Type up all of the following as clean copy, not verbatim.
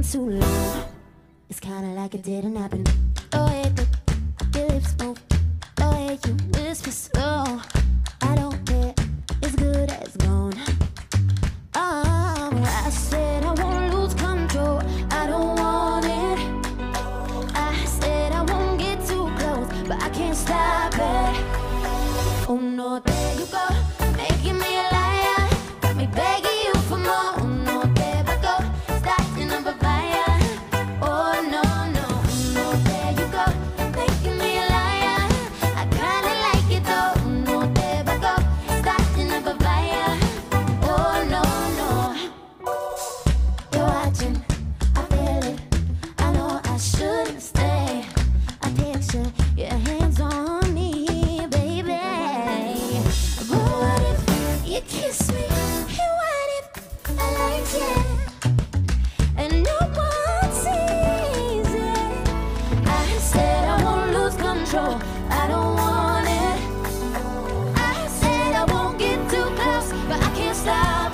too long. It's kinda like it didn't happen. The way that your lips move, the way you whisper slow. I don't care, it's good as gone. I said I won't lose control, I don't want it. I said I won't get too close, but I can't stop it. Oh no, there you go, making me a liar. Got me begging you for more. Oh no, there we go, starting up a fire. Oh no, no, oh no, there you go, making me a liar. I kinda like it though. Oh no, there we go, starting up a fire. Oh no, no. You're watching, I feel it. I know I shouldn't stay. I picture your hands on me, baby. But what if you kiss me? And what if I like it? And no one sees it. I said I won't lose control, I don't want it. I said I won't get too close, but I can't stop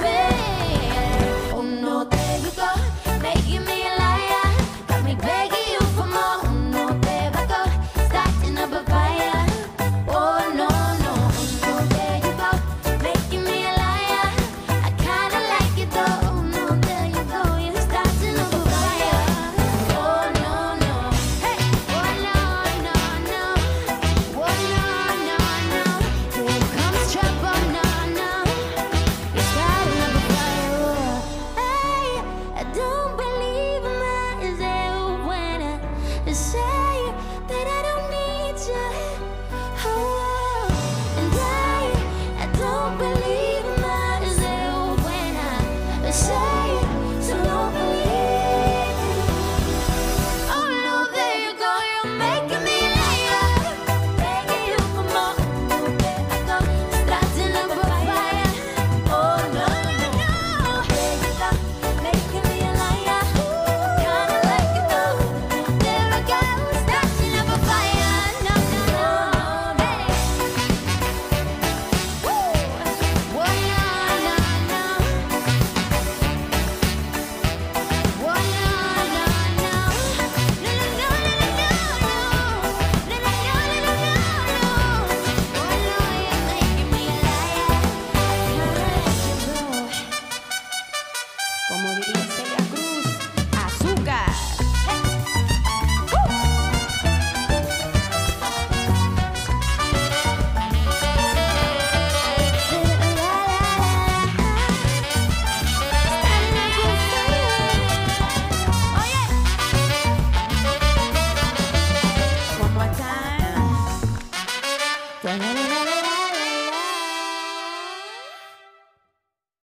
it. Oh no, there you go, making me a liar. Got me begging you for more. Oh no, there we go, starting up a fire. Oh no, no, oh no, there you go, making me a liar. I kinda like it though. Oh no, there you go, you're starting up a fire. Oh no, no, hey, oh no, no, no, oh no, no, no, here comes trouble, no, no, you're starting up a fire. Hey, I don't believe myself when I say that I don't need you. Oh, and I don't believe myself when I say so don't believe you. Oh no, there you go, you're making me a liar. Begging you for more. Oh, there you go, starting up a fire. Oh no, no, there you go, making me a liar. Kinda like it though. There I go, starting up a fire. No, no, no, hey. Woo. Oh no, no, no. Oh no, no, no. No, no, no, no, no, no. No, no, no, no, no, no. Oh no, you're making me a liar. Kinda like it though. Como diría